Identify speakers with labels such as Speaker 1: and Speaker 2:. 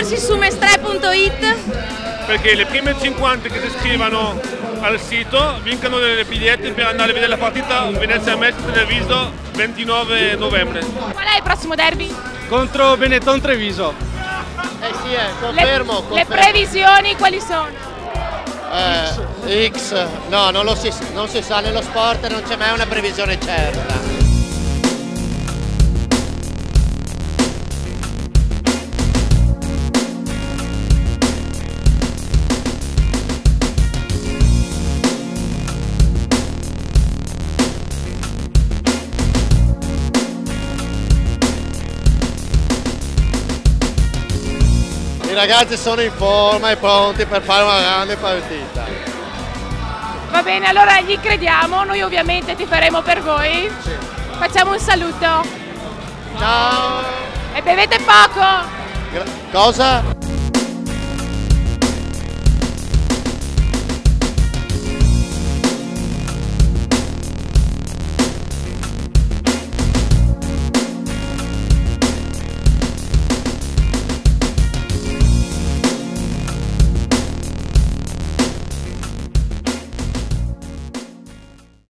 Speaker 1: iscriversi su mestre.it?
Speaker 2: Perché le prime 50 che si iscrivono al sito vincono delle biglietti per andare a vedere la partita Venezia Mestre Treviso 29 novembre.
Speaker 1: Qual è il prossimo derby?
Speaker 3: Contro Benetton Treviso.
Speaker 4: Sì, confermo.
Speaker 1: Le previsioni quali sono?
Speaker 4: X, no, non si sa, nello sport non c'è mai una previsione certa. I ragazzi sono in forma e pronti per fare una grande partita.
Speaker 1: Va bene, allora gli crediamo, noi ovviamente tiferemo per voi.
Speaker 4: Sì.
Speaker 1: Facciamo un saluto.
Speaker 4: Ciao!
Speaker 1: E bevete poco!
Speaker 4: Cosa?